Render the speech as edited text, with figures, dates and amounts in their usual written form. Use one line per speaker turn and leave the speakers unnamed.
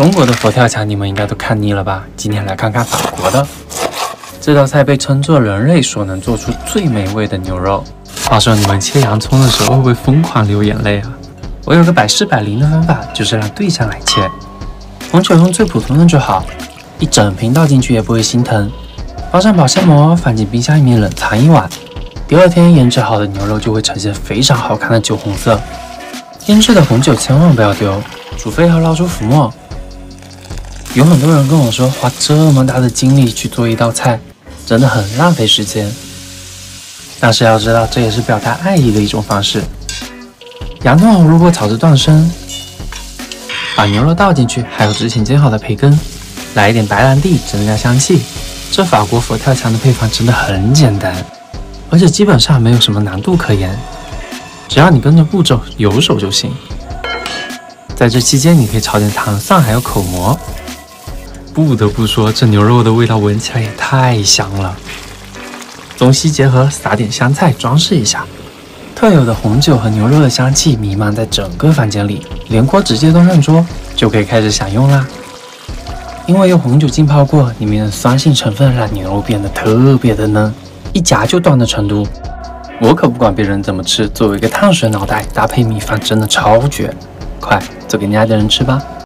中国的佛跳墙你们应该都看腻了吧？今天来看看法国的。这道菜被称作人类所能做出最美味的牛肉。话说你们切洋葱的时候会不会疯狂流眼泪啊？我有个百试百灵的方法，就是让对象来切。红酒用最普通的就好，一整瓶倒进去也不会心疼。包上保鲜膜，放进冰箱里面冷藏1晚。第2天腌制好的牛肉就会呈现非常好看的酒红色。腌制的红酒千万不要丢，煮沸后捞出浮沫。有很多人跟我说，花这么大的精力去做一道菜，真的很浪费时间。但是要知道，这也是表达爱意的一种方式。洋葱红萝卜炒至断生，把牛肉倒进去，还有之前煎好的培根，来一点白兰地增加香气。这法国佛跳墙的配方真的很简单，而且基本上没有什么难度可言，只要你跟着步骤有手就行。在这期间，你可以炒点糖蒜还有口蘑。不得不说，这牛肉的味道闻起来也太香了。中西结合，撒点香菜装饰一下。特有的红酒和牛肉的香气弥漫在整个房间里，连锅直接端上桌就可以开始享用啦。因为用红酒浸泡过，里面的酸性成分让牛肉变得特别的嫩，一夹就断的程度。我可不管别人怎么吃，作为一个碳水脑袋，搭配米饭真的超绝。快，做给你爱的人吃吧。